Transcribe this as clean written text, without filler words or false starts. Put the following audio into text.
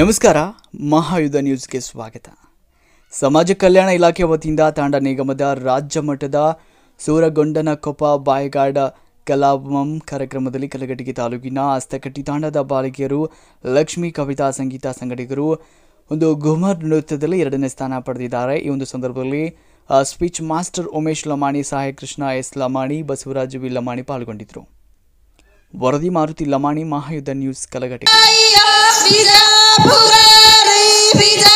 ನಮಸ್ಕಾರ ಮಹಾಯುಧ ನ್ಯೂಸ್ಗೆ ಸ್ವಾಗತ. ಸಮಾಜ ಕಲ್ಯಾಣ ಇಲಾಖೆ ವತಿಯಿಂದ ತಾಂಡ ನಿಗಮದ ರಾಜ್ಯ ಮಟ್ಟದ ಸೂರಗೊಂಡನಕೊಪ್ಪ ಬಾಯಗಾಡ ಕಲಾಭಂ ಕಾರ್ಯಕ್ರಮದಲ್ಲಿ ಕಲಘಟಗಿ ತಾಲೂಕಿನ ಹಸ್ತಕಟ್ಟಿ ತಾಂಡದ ಬಾಲಕಿಯರು ಲಕ್ಷ್ಮೀ ಕವಿತಾ ಸಂಗೀತ ಸಂಗಡಿಗರು ಒಂದು ಘುಮರ್ ನೃತ್ಯದಲ್ಲಿ 2ನೇ ಸ್ಥಾನ ಪಡೆದಿದ್ದಾರೆ. ಈ ಒಂದು ಸಂದರ್ಭದಲ್ಲಿ ಸ್ಪೀಚ್ ಮಾಸ್ಟರ್ ಉಮೇಶ್ ಲಮಾಣಿ, ಸಹಾಯಕ ಕೃಷ್ಣ ಎಸ್ ಲಮಾಣಿ, ಬಸವರಾಜ್ ವಿ ಲಮಾಣಿ ಪಾಲ್ಗೊಂಡಿದ್ದರು. ವರದಿ ಮಾರುತಿ ಲಮಾಣಿ, ಮಹಾಯುಧ ನ್ಯೂಸ್, ಕಲಘಟಗಿ.